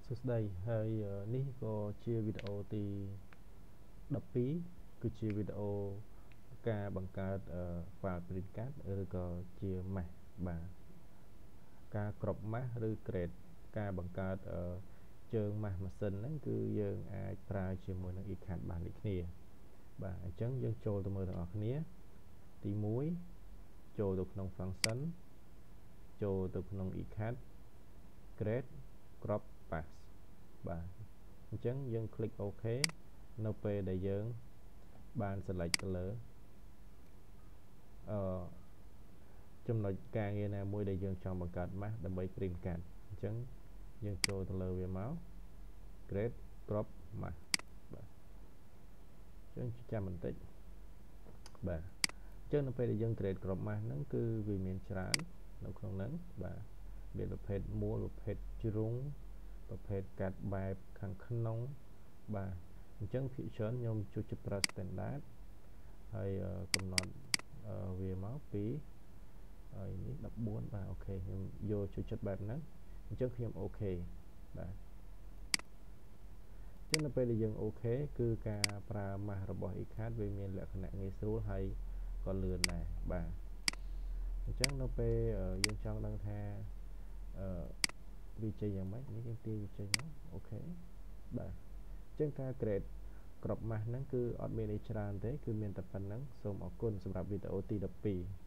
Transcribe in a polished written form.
Sốt đây hơi ní có chia video thì đập phí cứ chia video ca bằng ca và print card có chia mạch và ca crop mátឬ grade ការបង្កើតជើងម៉ាស់ម៉ាស៊ីនហ្នឹងគឺយើងអាចប្រើជាមួយនឹង e-card បានដូចគ្នាបាទអញ្ចឹងយើងចូលទៅមើលទាំងអស់គ្នាទី1ចូលទៅក្នុង function ចូលទៅក្នុង e-card grade crop pass បាទអញ្ចឹងយើង click OK នៅពេលដែលយើងបាន select ទៅលើចំណុចការងារណាមួយដែលយើងចង់បង្កើត mask ដើម្បី print card អញ្ចឹងយើងចូលទៅលើវាមក grade crop mask បាទអញ្ចឹងចាំបន្តិចបាទអញ្ចឹងនៅពេលដែលយើង grade crop mask ហ្នឹងគឺវាមានច្រើននៅក្នុងហ្នឹងបាទមានប្រភេទមូលប្រភេទជ្រុងប្រភេទកាត់បែបខាងក្នុងបាទអញ្ចឹងភាគច្រើនខ្ញុំជួយចិត្តប្រើ standard ហើយកំណត់វាមកពីហើយនេះ14បាទអូខេខ្ញុំយកជួយចិត្តបែបហ្នឹងអញ្ចឹងខ្ញុំអូខេបាទអញ្ចឹងនៅពេលដែលយើងអូខេគឺការប្រើម៉ាស់របស់ e-card វាមានលក្ខណៈងាយស្រួលហើយក៏លឿនដែរបាទអញ្ចឹងនៅពេលយើងចង់ដឹងថាវាចេញយ៉ាងម៉េចនេះយើងទាញវាចេញមកអូខេបាទអញ្ចឹងការ grade ក្របម៉ាស់ហ្នឹងគឺអត់មានអីច្រើនទេគឺមានតែប៉ុណ្្នឹងសូមអរគុណសម្រាប់វីដេអូទី12